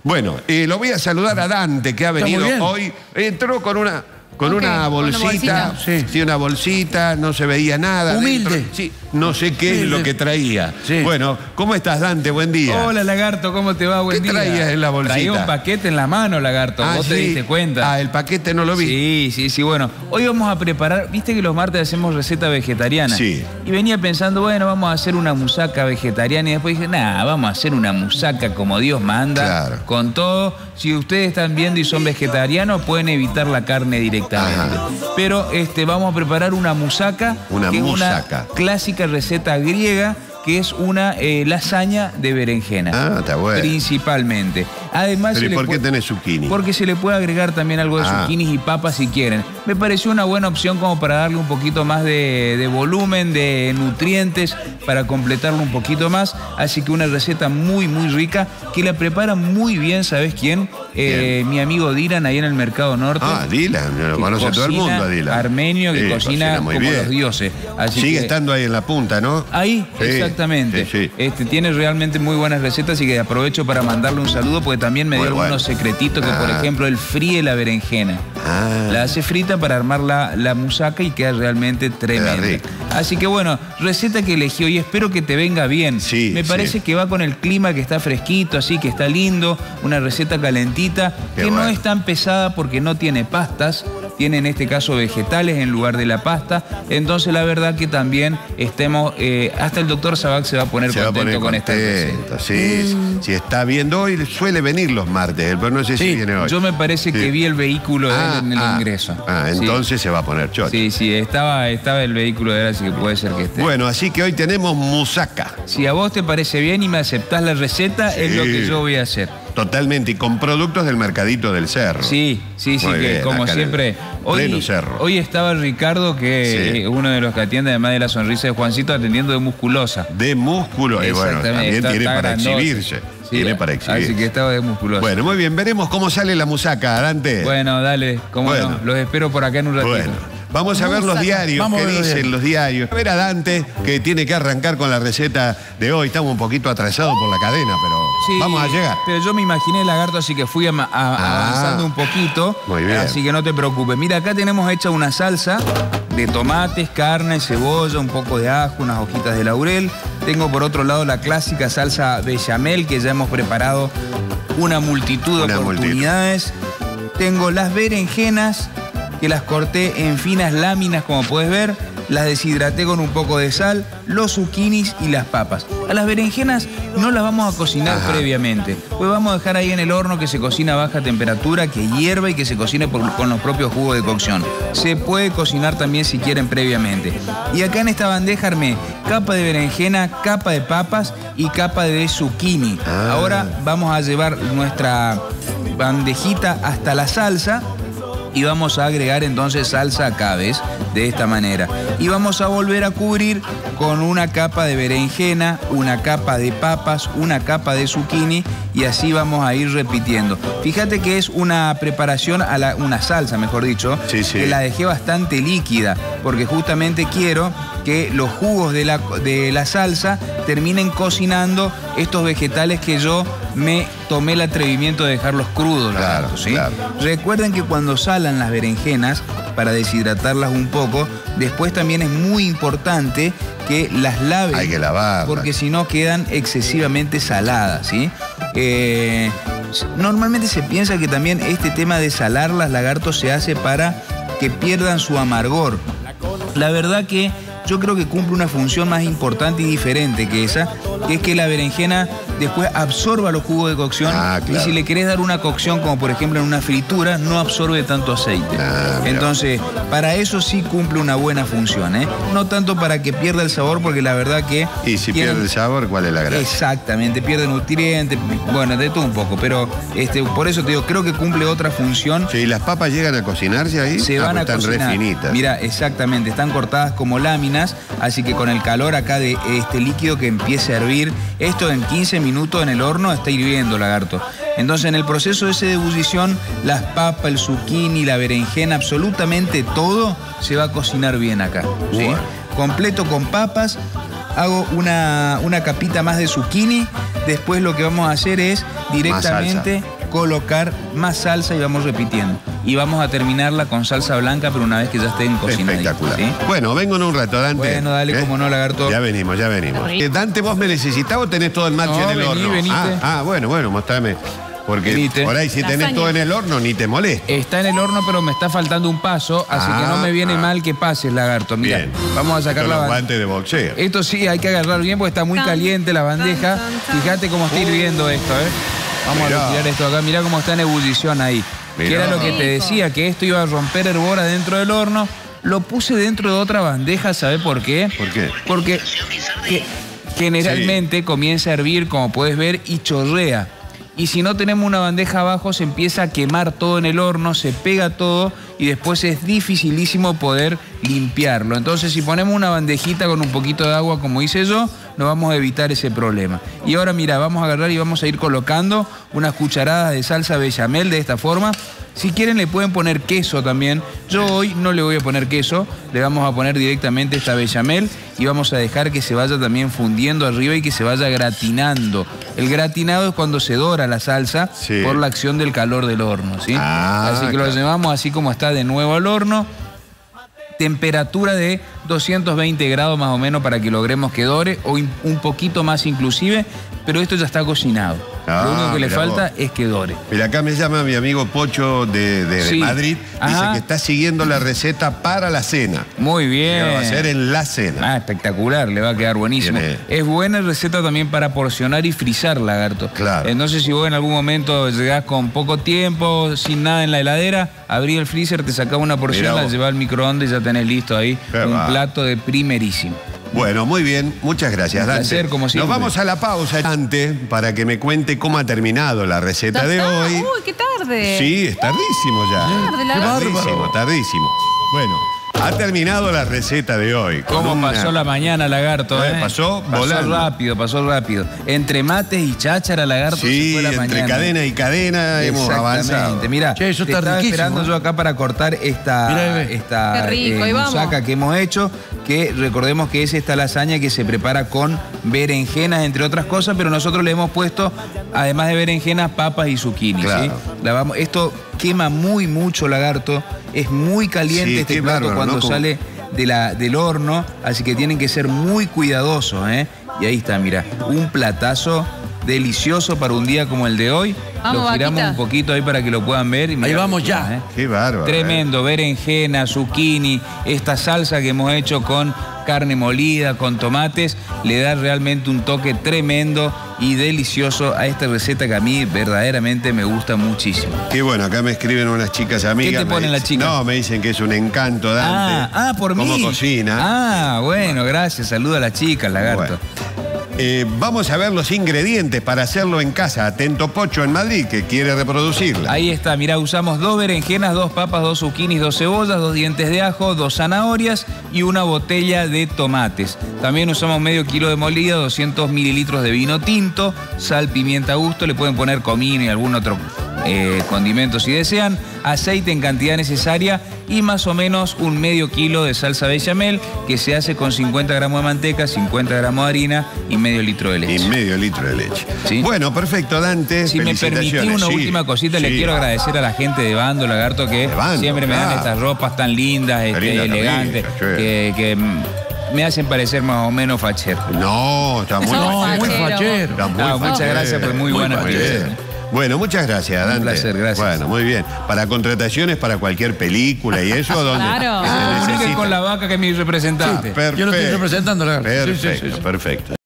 Bueno, lo voy a saludar a Dante, que ha venido hoy. Entró con una bolsita. Sí, una bolsita, no se veía nada. Humilde. Dentro. Sí, no sé qué es lo que traía. Sí. Bueno, ¿cómo estás, Dante? Buen día. Hola, Lagarto, ¿cómo te va? Buen día. ¿Qué traías en la bolsita? Traía un paquete en la mano, Lagarto. ¿Vos te diste cuenta? El paquete no lo vi. Sí. Bueno, hoy vamos a preparar, viste que los martes hacemos receta vegetariana. Sí. Y venía pensando, bueno, vamos a hacer una musaca vegetariana. Y después dije, vamos a hacer una musaca como Dios manda. Claro. Con todo. Si ustedes están viendo y son vegetarianos, pueden evitar la carne directamente. Ajá. Pero vamos a preparar una musaca. Una clásica receta griega, que es una lasaña de berenjena. Está bueno. Principalmente. Además, ¿pero por qué tenés zucchini? Porque se le puede agregar también algo de zucchinis y papas si quieren. Me pareció una buena opción como para darle un poquito más de volumen, de nutrientes, para completarlo un poquito más. Así que una receta muy, muy rica, que la prepara muy bien, ¿sabes quién? Mi amigo Dylan, ahí en el Mercado Norte. Dylan, lo conoce todo el mundo a Dylan. Armenio, que cocina como los dioses. Así sigue estando ahí en la punta, ¿no? Ahí, exactamente. Tiene realmente muy buenas recetas, así que aprovecho para mandarle un saludo, porque también me dio algunos secretitos, que por ejemplo, él fríe la berenjena. La hace frita para armar la musaca y queda realmente tremenda. Así que bueno, receta que elegí hoy, espero que te venga bien. Me parece que va con el clima, que está fresquito, así que está lindo, una receta calentita, que no es tan pesada porque no tiene pastas. Tiene en este caso vegetales en lugar de la pasta. Entonces la verdad que también hasta el doctor Sabac se va a poner contento con esta receta. Si está viendo hoy, suele venir los martes, pero no sé si viene hoy. Yo me parece que vi el vehículo de él en el ingreso. Entonces se va a poner chocho. Sí, estaba el vehículo de él, así que puede ser que esté. Bueno, así que hoy tenemos musaca. Si a vos te parece bien y me aceptás la receta, es lo que yo voy a hacer. Totalmente, y con productos del Mercadito del Cerro. Sí, que como siempre. Hoy estaba Ricardo, que es uno de los que atiende, además de la sonrisa de Juancito, atendiendo de musculosa. De músculo, y bueno, también tiene para exhibirse. Tiene para exhibirse. Así que estaba de musculosa. Bueno, muy bien, veremos cómo sale la musaca, Dante. Bueno, dale, no, los espero por acá en un ratito. Bueno. Vamos a ver los diarios, qué dicen los diarios. A ver a Dante, que tiene que arrancar con la receta de hoy. Estamos un poquito atrasados por la cadena, pero vamos a llegar. Pero yo me imaginé, Lagarto, así que fui avanzando un poquito. Muy bien. Así que no te preocupes. Mira, acá tenemos hecha una salsa de tomates, carne, cebolla, un poco de ajo, unas hojitas de laurel. Tengo por otro lado la clásica salsa bechamel, que ya hemos preparado una multitud de oportunidades. Tengo las berenjenas, que las corté en finas láminas, como puedes ver, las deshidraté con un poco de sal, los zucchinis y las papas. A las berenjenas no las vamos a cocinar previamente, pues vamos a dejar ahí en el horno que se cocina a baja temperatura, que hierva y que se cocine con los propios jugos de cocción. Se puede cocinar también si quieren previamente. Y acá en esta bandeja armé capa de berenjena, capa de papas y capa de zucchini. Ahora vamos a llevar nuestra bandejita hasta la salsa, y vamos a agregar entonces salsa acá, ¿ves? De esta manera. Y vamos a volver a cubrir con una capa de berenjena, una capa de papas, una capa de zucchini, y así vamos a ir repitiendo. Fíjate que es una preparación, una salsa, mejor dicho, que la dejé bastante líquida, porque justamente quiero que los jugos de la salsa terminen cocinando estos vegetales que yo me tomé el atrevimiento de dejarlos crudos. Recuerden que cuando salan las berenjenas, para deshidratarlas un poco, después también es muy importante que las laven. Hay que lavarlas, porque si no quedan excesivamente saladas, ¿sí? Normalmente se piensa que también este tema de salarlas, Lagarto, se hace para que pierdan su amargor. La verdad que yo creo que cumple una función más importante y diferente que esa, que es que la berenjena después absorba los jugos de cocción. Y si le querés dar una cocción, como por ejemplo en una fritura, no absorbe tanto aceite. Entonces, para eso sí cumple una buena función, ¿eh? No tanto para que pierda el sabor, porque la verdad que... Y si pierde el sabor, ¿cuál es la gracia? Exactamente, pierde nutrientes, bueno, de todo un poco, pero por eso te digo, creo que cumple otra función. ¿Y las papas llegan a cocinarse ahí? Se van a cocinar. Están re finitas. Mira, exactamente, están cortadas como láminas, así que con el calor acá de este líquido que empiece a hervir, esto en 15 minutos en el horno está hirviendo, Lagarto. Entonces, en el proceso ese de ebullición, las papas, el zucchini, la berenjena, absolutamente todo se va a cocinar bien acá, ¿sí? Completo con papas, hago una capita más de zucchini. Después lo que vamos a hacer es directamente colocar más salsa y vamos repitiendo. Y vamos a terminarla con salsa blanca, pero una vez que ya estén cocinadas. Espectacular. ¿Sí? Bueno, vengo en un rato, Dante. Bueno, dale, como no, lagarto. Ya venimos, ya venimos. Dante, ¿vos me necesitas o tenés todo el match en el horno? Venite. Bueno, mostrame. Porque venite. Por ahí si tenés todo en el horno, ni te molesta. Está en el horno, pero me está faltando un paso, así que no me viene mal que pases, lagarto. Mira, bien. Vamos a sacar la bandeja. Guantes de boxeo. Esto sí, hay que agarrar bien porque está muy caliente la bandeja. Fíjate cómo está hirviendo esto, Vamos a retirar esto acá. Mirá cómo está en ebullición ahí. Que era lo que te decía, que esto iba a romper hervor adentro del horno. Lo puse dentro de otra bandeja, ¿sabes por qué? ¿Por qué? Porque generalmente comienza a hervir, como puedes ver, y chorrea. Y si no tenemos una bandeja abajo, se empieza a quemar todo en el horno, se pega todo y después es dificilísimo poder limpiarlo. Entonces, si ponemos una bandejita con un poquito de agua, como hice yo, nos vamos a evitar ese problema. Y ahora, mira, vamos a agarrar y vamos a ir colocando unas cucharadas de salsa bechamel de esta forma. Si quieren le pueden poner queso también. Yo hoy no le voy a poner queso, le vamos a poner directamente esta bechamel y vamos a dejar que se vaya también fundiendo arriba y que se vaya gratinando. El gratinado es cuando se dora la salsa por la acción del calor del horno, ¿sí? Así que lo llevamos así como está de nuevo al horno. Temperatura de 220 grados más o menos para que logremos que dore, o un poquito más inclusive, pero esto ya está cocinado. Lo único que le falta es que dore. Mira, acá me llama mi amigo Pocho de Madrid. Dice que está siguiendo la receta para la cena. Muy bien. Que va a ser en la cena. Espectacular, le va a quedar buenísimo. Es buena receta también para porcionar y frizar, lagarto. Claro. Entonces, si vos en algún momento llegás con poco tiempo, sin nada en la heladera, abrí el freezer, te sacás una porción, la llevás al microondas y ya tenés listo ahí un plato de primerísimo. Bueno, muy bien, muchas gracias, Dante. Un placer, como siempre. Nos vamos a la pausa, Dante, para que me cuente cómo ha terminado la receta de hoy. Uy, qué tarde. Sí, es tardísimo ya. Tardísimo. Bueno, ha terminado la receta de hoy. ¿Cómo pasó la mañana, lagarto? Pasó volando. Pasó rápido. Entre mates y cháchara, lagarto, se fue la mañana. Entre cadena y cadena hemos avanzado. Mirá, eso está estaba esperando yo acá para cortar esta musaca que hemos hecho, que recordemos que es esta lasaña que se prepara con berenjenas, entre otras cosas, pero nosotros le hemos puesto, además de berenjenas, papas y zucchini. Claro. ¿Sí? Esto quema muy mucho, lagarto. Es muy caliente este plato cuando sale del horno, así que tienen que ser muy cuidadosos, Y ahí está, mira, un platazo delicioso para un día como el de hoy. Vamos, lo giramos un poquito ahí para que lo puedan ver. Y ahí vamos ya. Qué bárbaro. Tremendo, berenjena, zucchini, esta salsa que hemos hecho con carne molida, con tomates, le da realmente un toque tremendo y delicioso a esta receta que a mí verdaderamente me gusta muchísimo. Qué bueno, acá me escriben unas chicas amigas. ¿Qué te ponen las chicas? No, me dicen que es un encanto, Dante. Por mí. Cómo cocina. Bueno, gracias. Saluda a las chicas, lagarto. Vamos a ver los ingredientes para hacerlo en casa. Atento Pocho en Madrid, que quiere reproducirla. Ahí está, mirá, usamos 2 berenjenas, 2 papas, 2 zucchinis, 2 cebollas, 2 dientes de ajo, 2 zanahorias y una botella de tomates. También usamos medio kilo de molida, 200 mililitros de vino tinto, sal, pimienta a gusto, le pueden poner comino y algún otro condimento si desean, aceite en cantidad necesaria y más o menos un medio kilo de salsa bechamel que se hace con 50 gramos de manteca, 50 gramos de harina y medio litro de leche. Y medio litro de leche. ¿Sí? Bueno, perfecto, Dante. Si me permitís una última cosita, le quiero agradecer a la gente de Bando, lagarto, que siempre me dan estas ropas tan lindas, elegantes, que me hacen parecer más o menos fachero. No, está muy fachero. Muchas gracias por muy buena explicación. Bueno, muchas gracias, Dante. Un placer, gracias. Bueno, muy bien. Para contrataciones, para cualquier película y eso, ¿dónde? Claro. Con la vaca que es mi representante. Perfecto. Yo lo estoy representando, lagarto. Perfecto.